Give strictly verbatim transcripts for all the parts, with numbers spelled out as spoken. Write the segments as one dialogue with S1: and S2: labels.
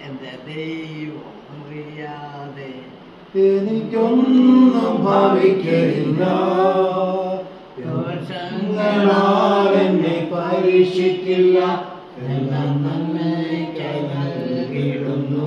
S1: എന്റെ ദൈവം അറിയാതെ
S2: എനിക്കൊന്നും ഭവിക്കയില്ല. ദോഷങ്ങളാൽ എന്നെ പരീക്ഷിക്കില്ല, എല്ലാം നന്മയ്ക്കായി നൽകിയിടുന്നു.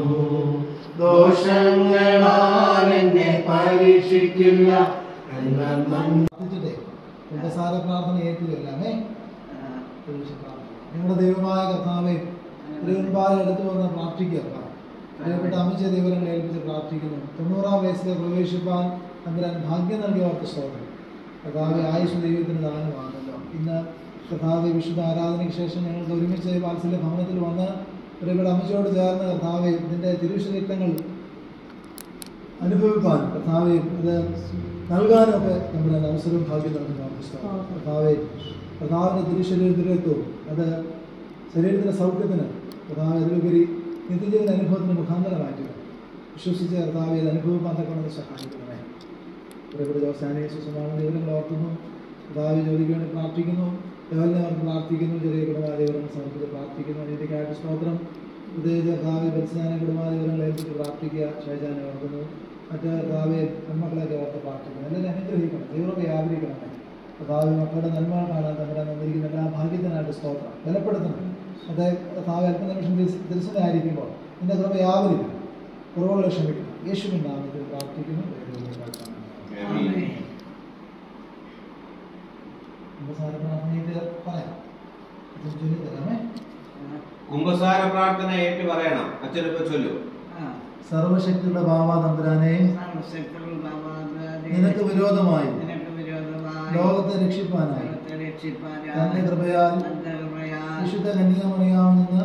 S2: ദോഷങ്ങളാൽ എന്നെ പരീക്ഷിക്കില്ല, എല്ലാം നന്മ. ഉപസാര പ്രാർത്ഥന ഏറ്റുകല്ലാമേ. നിങ്ങളുടെ ദൈവമായ കർത്താവേ, തിരുവൻപാലം എടുത്തു വന്ന് പ്രാർത്ഥിക്കുക. പ്രിയപ്പെട്ട അമിച്ച ദൈവങ്ങളെ ഏൽപ്പിച്ച് പ്രാർത്ഥിക്കുന്നു. തൊണ്ണൂറാം വയസ്സിലെ പ്രവേശിപ്പാൻ തമ്പുരാൻ ഭാഗ്യം നൽകിയവർക്ക് സ്തോത്രം. കർത്താവെ, ആയുഷ് ദൈവത്തിന് ദാനമാണല്ലോ. ഇന്ന് കർത്താവെ, വിശുദ്ധ ആരാധനയ്ക്ക് ശേഷം ഞങ്ങൾക്ക് ഒരുമിച്ച് വാത്സല്യ ഭവനത്തിൽ വന്ന് പ്രിയപ്പെട്ട അമ്മച്ചോട് ചേർന്ന് കർത്താവെ ഇതിൻ്റെ തിരുശരീരങ്ങൾ അനുഭവിപ്പാൻ കർത്താവെ ഇത് നൽകാനൊക്കെ നമ്മുടെ അവസരവും ഭാഗ്യം നൽകുന്നവർക്ക് സ്തോത്രം. കർത്താവെ, കർത്താവിൻ്റെ തിരുശരീരത്തിലേക്കും അത് ശരീരത്തിൻ്റെ സൗഖ്യത്തിന് കർത്താവ് അതിലുപരി നിത്യജീവന അനുഭവത്തിന് മുഖാന്തരമാക്കുക. വിശ്വസിച്ച് കർത്താവെ ഇത് അനുഭവം അതൊക്കെ സഹായിക്കണമേ. പ്രിയപ്പെട്ട ജോസാനേശ്വസമാണ് ദൈവങ്ങൾ ഓർക്കുന്നു. കർത്താവ് ജോലിക്ക് വേണ്ടി പ്രാർത്ഥിക്കുന്നു. ദേവലിനെ അവർക്ക് പ്രാർത്ഥിക്കുന്നു. ചെറിയ കുടുംബാദേവരങ്ങൾ സമർപ്പിച്ച് പ്രാർത്ഥിക്കുന്നു. നീതിക്കായിട്ട് സ്തോത്രം. പ്രത്യേകിച്ച് കർത്താവ് ബത്സ്യാന കുടുംബാദേവരങ്ങളെ ഏൽപ്പിച്ച് പ്രാർത്ഥിക്കുക. ഷൈജാനെ ഓർക്കുന്നു. മറ്റ് കർത്താവെ നന്മക്കളെയൊക്കെ ഓർത്ത് പ്രാർത്ഥിക്കുന്നു. എല്ലാവരും അനുഗ്രഹിക്കണം. ദൈവമൊക്കെ വ്യാപരിക്കണമേ. കർത്താവ് മക്കളുടെ നന്മ കാണാൻ തമ്മിൽ നന്നിരിക്കുന്ന എല്ലാ ഭാഗ്യത്തിനായിട്ട് സ്തോത്രം ബലപ്പെടുത്തണം. അത് കർത്താവ് അല്പനിമിഷം ദിവസമായിരിക്കുമ്പോൾ നിന്റെ കൃപ വ്യാപരിക്കണം. കുറവുകളെ ക്ഷമിക്കണം. യേശുവിൻ നാമത്തിൽ പ്രാർത്ഥിക്കുന്നു.
S3: കുംഭസാര പ്രാർത്ഥന ഏറ്റു പറയണം. അച്ഛനൊക്കെ ചൊല്ലു.
S2: സർവശക്തിയുള്ള ബാബ തമ്പുരാനെ, നിനക്ക് വിരോധമായി ലോകത്തെ രക്ഷിപ്പാനായി തന്റെ കൃപയാൽ വിശുദ്ധ കന്യാമറിയാമെന്ന്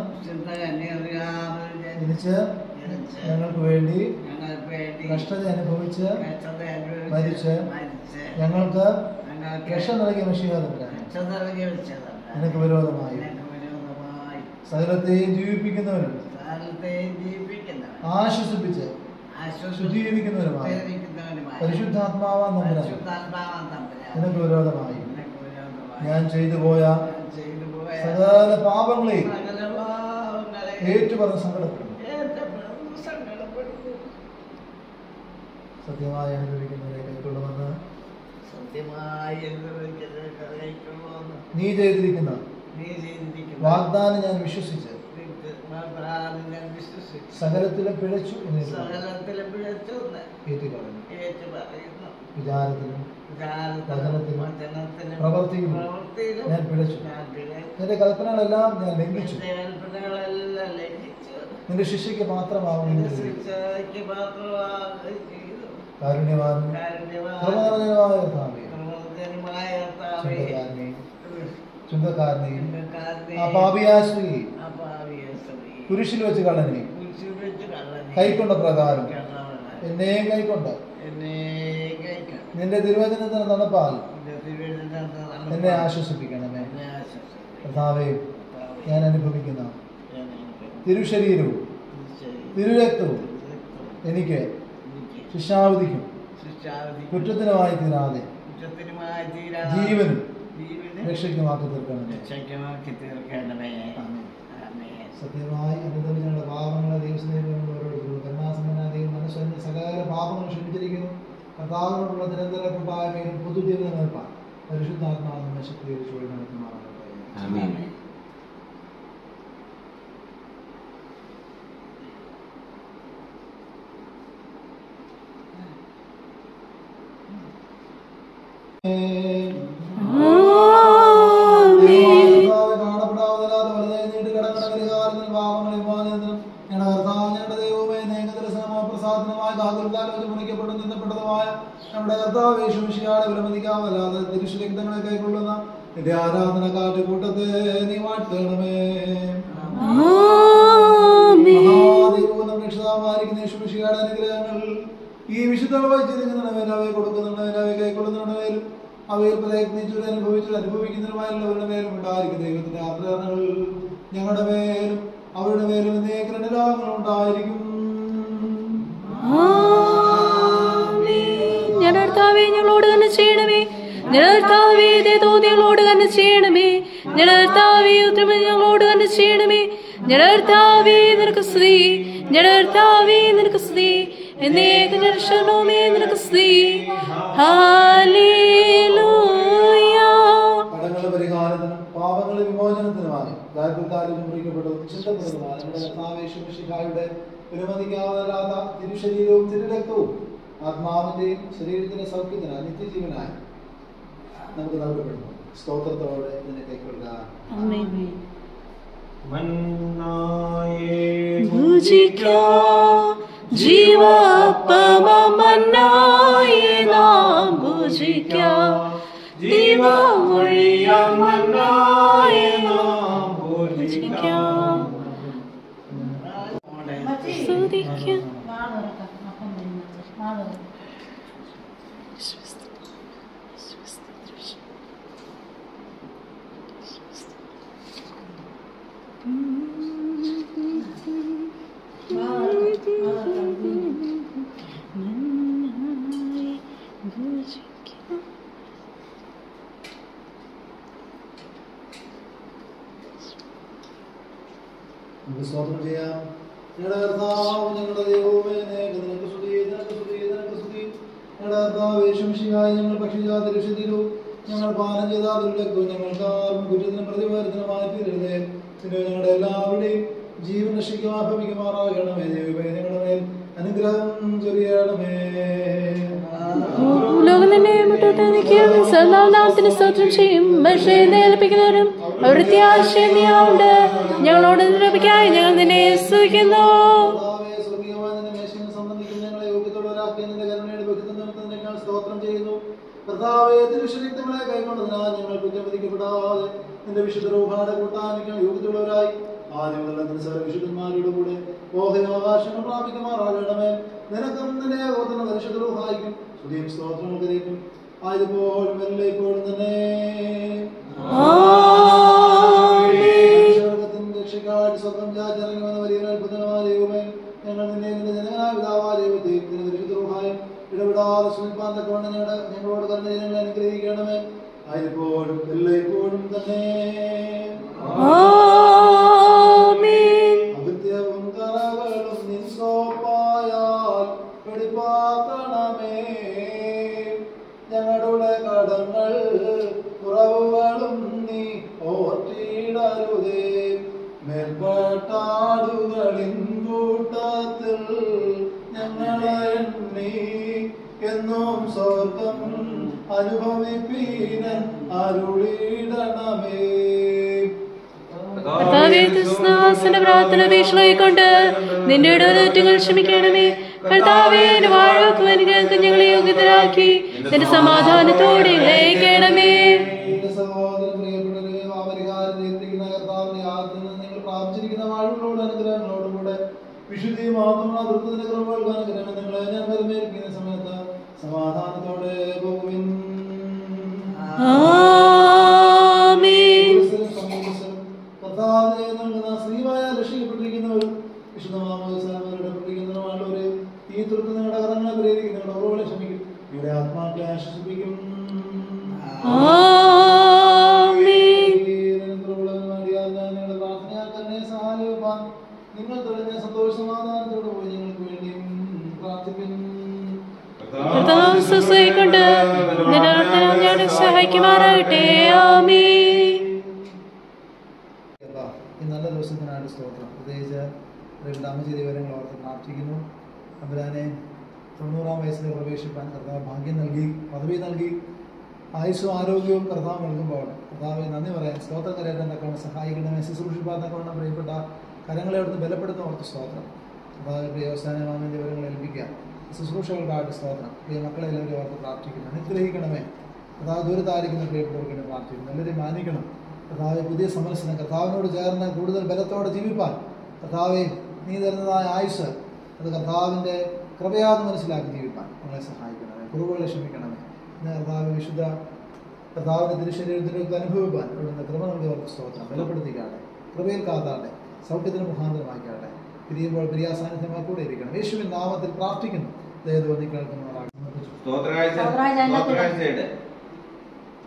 S2: ജനിച്ച് ഞങ്ങൾക്ക് വേണ്ടി കഷ്ടത അനുഭവിച്ച് മരിച്ച് ഞങ്ങൾക്ക് രക്ഷ നൽകിയ മെഷിഹാതമ്പുരാനെ, നിനക്ക് വിരോധമായി സകലത്തെയും ജീവിപ്പിക്കുന്നവരും ആശ്വസിപ്പിച്ച് ശുദ്ധീകരിക്കുന്നവരുമായി പരിശുദ്ധാത്മാവാൻ തമ്പുരാൻ, നിനക്ക് വിരോധമായി ഞാൻ ചെയ്തു പോയ സകല പാപങ്ങളെയും ഏറ്റുപറഞ്ഞ് സങ്കടപ്പെടുന്നു. സത്യമായി അനുഭവിക്കുന്നവരെ കൈക്കൊള്ളുമെന്ന് നീ ചെയ്തിരിക്കുന്ന വാഗ്ദാനം ഞാൻ വിശ്വസിച്ച് സകലത്തിലും പിഴച്ചു ഏറ്റുപറയുന്നു. വിചാരത്തിലും വചനത്തിലും പ്രവർത്തിക്കുന്നു ഞാൻ പിഴച്ചു. നിന്റെ കൽപ്പനകളെല്ലാം ഞാൻ ലംഘിച്ചു. നിന്റെ ശിക്ഷയ്ക്ക് മാത്രമാവുന്നു. കാരുണ്യവാനും കൃപനിറഞ്ഞതുമായ കർത്താവേ, ചുങ്കക്കാരനെയും ആ പാപിയായ സ്ത്രീയെയും കുരിശിൽ വെച്ച് കള്ളനെയും കൈക്കൊണ്ട പ്രകാരം എന്നെയും കൈക്കൊണ്ട് നിന്റെ തിരുവചനത്തിന് നടപ്പാൽ എന്നെ ആശ്വസിപ്പിക്കണമേ. കർത്താവേ, ഞാൻ അനുഭവിക്കുന്ന തിരുശരീരവും തിരുരക്തവും എനിക്ക് ശിക്ഷാവധിക്കും കുറ്റത്തിനുമായി തീരാതെ ജീവനും രക്ഷയ്ക്കുമാക്കി തീർക്കണമേ. സത്യമായി അനുഭവിച്ച പാപങ്ങളെ ദൈവസ്നേഹിക്കുന്നവരോട് കരുണാസമ്പന്നതയും മനസ്സറിഞ്ഞ സകല പാപങ്ങൾ ക്ഷമിച്ചിരിക്കുന്നു. കർത്താവിനോടുള്ള നിരന്തര കൂട്ടായ്മയും പൊതുജീവിതം ഏർപ്പാൻ പരിശുദ്ധാത്മാവ് നമ്മെ ശക്തീകരിച്ചു നടത്തുമാറാകട്ടെ. നമ്മുടെ കർത്താവ് യേശുമിശിഹായെ വിലമതിക്കാമല്ലാതെ തിരുശരീരങ്ങളെ കൈക്കൊള്ളുന്ന നിന്റെ ആരാധന കാറ്റുകൂട്ടത്തെ നീ വാഴ്ത്തണമേ. മഹാദൈവവും നമ്മുടെ രക്ഷിതാവായിരിക്കുന്ന യേശുമിശിഹായുടെ അനുഗ്രഹങ്ങൾ ഈ വിശുദ്ധ വഹിച്ചിരിക്കുന്നവൻ അവയെ കൊടുക്കുന്നുണ്ടവൻ അവയെ കൈക്കൊള്ളുന്നുണ്ടവരും അവയിൽ പ്രയത്നിച്ചു അനുഭവിച്ചു അനുഭവിക്കുന്നവരുമായുള്ളവരുടെ മേലും ഉണ്ടായിരിക്കും ദൈവത്തിന്റെ ആരാധനകൾ ഞങ്ങളുടെ മേലും അവരുടെ മേലും എന്നേക്കരണ്ടാകും ഉണ്ടായിരിക്കും.
S4: ഞങ്ങളോട് ഞങ്ങളോട് തന്നെ ചെയ്യണമേ. ഞങ്ങളോട് തന്നെ ചെയ്യണമേ. ഞങ്ങളോട് തന്നെ ചെയ്യണമേ. ഞടർത്താവേ നിനക്ക് സ്തുതി, ഞടർത്താവേ നിനക്ക് സ്തുതി, എന്നേക ദർശനമേ നിനക്ക് സ്തുതി. ഹല്ലേലൂയ.
S2: കടങ്ങളുടെ പരിഹാരത്തിനും പാപങ്ങളുടെ വിമോചനത്തിനുമായി ദാരിദ്ര്യത്താലും മുറിക്കപ്പെട്ടതും ചിന്തപ്പെടുന്നതുമായ നമ്മുടെ കർത്താവേശുമിശിഹായുടെ വിലമതിക്കാവുന്നതല്ലാത്ത തിരുശരീരവും തിരുരക്തവും ആത്മാവിന്റെയും ശരീരത്തിന്റെ സൗഖ്യത്തിന് നിത്യജീവനായി നമുക്ക് നൽകപ്പെടുന്നു. സ്തോത്രത്തോടെ ഇതിനെ കൈക്കൊള്ളുക.
S4: ആമേൻ.
S3: മന്നായേ
S4: ഭുജിക്കാം ജീവാപ്പമം മന്നായേ നാം ഭുജിക്കാം, ജീവമൊഴിയാം മന്നായേ നാം ഭുജിക്കാം. സ്തുതിക്കാം.
S2: നമുക്ക് സ്തോത്രം ചെയ്യാം. ഞങ്ങളുടെ കർത്താവ് ഞങ്ങളുടെ ദൈവമേ, നിനക്ക് സ്തുതി, നിനക്ക് സ്തുതി, നിനക്ക് സ്തുതി. ഞങ്ങളുടെ കർത്താവ് യേശുമിശിഹായി ഞങ്ങൾ ഭക്ഷിച്ച തിരുശരീരവും ഞങ്ങൾ പാനം ചെയ്ത ദുർലക്തവും ഞങ്ങൾക്കാർക്കും കുറ്റത്തിനും പ്രതികാരത്തിനുമായി തീരരുതേ. പിന്നെ ഞങ്ങളുടെ എല്ലാവരുടെയും ജീവൻ രക്ഷിക്കുവാൻ ഭവിക്കുമാറാകണമേ. ദൈവമേ, ഞങ്ങളുടെ മേൽ അനുഗ്രഹം ചൊരിയണമേ.
S4: ലോകം തന്നെ മുട്ടോട്ട് നിൽക്കും, സർവനാമത്തിന് സ്തോത്രം ചെയ്യും. മനുഷ്യരെ ഏൽപ്പിക്കുന്നവരും പ്രത്യാശയുണ്ട്. ഞങ്ങളോട് നിരൂപിക്കായി ഞങ്ങൾ നിന്നെ സ്തുതിക്കുന്നു.
S2: സ്തോത്രം ചെയ്യുന്നു. കർത്താവേ, തിരുശരീരങ്ങളെ കൈക്കൊണ്ടതിനാൽ ഞങ്ങൾ കുറ്റപതിക്കപ്പെടാതെ നിന്റെ വിശുദ്ധ റൂഹാടെ കൂട്ടാനിക്കാൻ യോഗ്യതയുള്ളവരായി ആദ്യം വിശുദ്ധന്മാരുടെ കൂടെ മോഹനാവകാശങ്ങൾ പ്രാപിക്കുമാറാകണമേ. നിനക്കും നിന്റെ ഓർത്തുന്ന പരിശുദ്ധ റൂഹായിക്കും സ്തുതിയും സ്തോത്രങ്ങൾ കരയിക്കും ആയതുപോലും എല്ലായ്പ്പോഴും തന്നെ. രക്ഷക്കായിട്ട് സ്വന്തം ചാച്ചിറങ്ങി വന്ന വലിയ അത്ഭുതമായ ദൈവമേ, ഞങ്ങൾ നിന്നെ നിന്റെ ജനകനായ പിതാവായ ദൈവത്തെയും നിന്റെ പരിശുദ്ധ റൂഹായും ഇടപെടാതെ സ്തുതിപ്പാൻ തക്കവണ്ണം ഞങ്ങളുടെ ഞങ്ങളോട് കരുണ ഞങ്ങളെ അനുഗ്രഹിക്കണമേ. ആയപ്പോഴും എല്ലായ്പ്പോഴും തന്നെ. അകൃത്യവും കറകളും നിൻസോപ്പായാൽ വെടിപ്പാക്കണമേ. ഞങ്ങളുടെ കടങ്ങൾ കുറവുകളും നീ ഓർത്തിടരുതേ. മേൽപ്പാട്ടാടുകളിൻ കൂട്ടത്തിൽ ഞങ്ങളെ എണ്ണി എന്നും സ്വർഗം അനുഭവിപ്പീനൻ അരുളിടണമേ.
S4: പ്രാർത്ഥന വീക്ഷണായിക്കൊണ്ട് നിന്റെ ഇടവറ്റങ്ങൾ ക്ഷമിക്കണമേ. കർത്താവേ, വാഴവെക്കുവാൻ ഞങ്ങളെ യോഗ്യതരാക്കി നിന്റെ സമാധാനത്തോടെ ലയിക്കണമേ.
S2: പ്രാപിച്ചിരിക്കുന്ന വാഴ്വുകളോട് അനുഗ്രഹങ്ങളോടും കൂടെ വിശുദ്ധിയും ആത്മാ തൃത്വത്തിന്റെ കുറവുകൾ അനുഗ്രഹം നിങ്ങളെ ഞാൻ പരിമേൽക്കുന്ന സമയത്ത് സമാധാനത്തോടെ പോകുവിൻ. കർത്താവേ, നൽകുന്ന സ്ത്രീവായ രക്ഷിക്കപ്പെട്ടിരിക്കുന്നവരും വിശുദ്ധമാമോദിക്കുന്നവരുടെ ഈ തൃത്വം നിങ്ങളുടെ കരങ്ങളെ പ്രേരിക്കും, നിങ്ങളുടെ ഓർമ്മകളെ ക്ഷമിക്കും, നിങ്ങളുടെ ആത്മാക്കളെ ആശ്വസിപ്പിക്കും. നിങ്ങളുടെ പ്രാർത്ഥനയാൽ തന്നെ സഹായിപ്പാൻ നിങ്ങൾ തെളിഞ്ഞ സന്തോഷ സമാധാനത്തോട് പോയി ഞങ്ങൾക്ക് വേണ്ടിയും പ്രാർത്ഥിക്കുന്നു.
S4: സഹായിക്കുമാറാകട്ടെ. ആമേൻ.
S2: ഈ നല്ല ദിവസത്തിനായിട്ട് സ്തോത്രം. പ്രത്യേകിച്ച് അമ്മച്ചി വിവരങ്ങൾ ഓർത്ത് പ്രാർത്ഥിക്കുന്നു. അമ്പരാനെ തൊണ്ണൂറാം വയസ്സിൽ പ്രവേശിപ്പാൻ കർത്താവ് ഭാഗ്യം നൽകി, പദവി നൽകി, ആയുസ്സും ആരോഗ്യവും കർത്താവ് നൽകുമ്പോൾ കർത്താവ് നന്ദി പറയാൻ സ്തോത്രം കരയാൻ തക്കവണ്ണം സഹായിക്കണമേ. ശുശ്രൂഷിപ്പാൻ തക്കവണ്ണം പ്രിയപ്പെട്ട കരങ്ങളെ അവിടുന്ന് ബലപ്പെടുത്തുന്ന ഓർത്ത് സ്തോത്രം. കർത്താവ് പ്രിയ അവസാനമാമിൻ്റെ വിവരങ്ങൾ ഏൽപ്പിക്കുക. ശുശ്രൂഷകൾക്കായിട്ട് സ്തോത്രം. പ്രിയ മക്കളെ എല്ലാവരും ഓർത്ത് പ്രാർത്ഥിക്കുന്നു. അനുഗ്രഹിക്കണമേ. കർത്താവ് ദൂരത്തായിരിക്കുന്ന പ്രിയപ്പെട്ടവർക്ക് വേണ്ടി പ്രാർത്ഥിക്കുന്നു. എല്ലാവരെയും മാനിക്കണം. കർത്താവ് പുതിയ സമരസനം കർത്താവിനോട് ചേർന്ന് കൂടുതൽ ബലത്തോടെ ജീവിപ്പാൻ കർത്താവെ നീ തരുന്നതായ ആയുസ് അത് കർത്താവിൻ്റെ കൃപയാന്ന് മനസ്സിലാക്കി ജീവിപ്പാൻ നമ്മളെ സഹായിക്കണമേ. കുറവുകളെ ക്ഷമിക്കണമേ. ഇന്ന് കർത്താവ് വിശുദ്ധ കർത്താവിൻ്റെ തിരുശരീരത്തിലേക്ക് അനുഭവിപ്പാൻ ഇവിടുന്ന് കൃപ നൽകി അവർക്ക് സ്തോത്രം ബലപ്പെടുത്തിക്കാട്ടെ, കൃപയിൽ കാത്താട്ടെ, സൗഖ്യത്തിന് മുഖാന്തരമാക്കാട്ടെ. പിരിയുമ്പോൾ പ്രിയാസാന്നിധ്യമായി കൂടെ ഇരിക്കണം. യേശുവിൻ നാമത്തിൽ പ്രാർത്ഥിക്കുന്നു. ദയവ് നീ കേൾക്കുന്നവരാകും.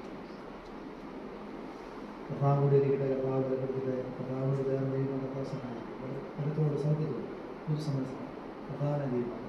S2: കർത്താവ് കൂടെ ഇരിക്കട്ടെ. കർത്താവ് ബലപ്പെടുത്തട്ടെ. കർത്താവിന്റെ ദൈവം കർത്താവ് സഹായിക്കട്ടെ. നമുക്ക് സമ്മതിക്കാം. പ്രധാന ദൈവം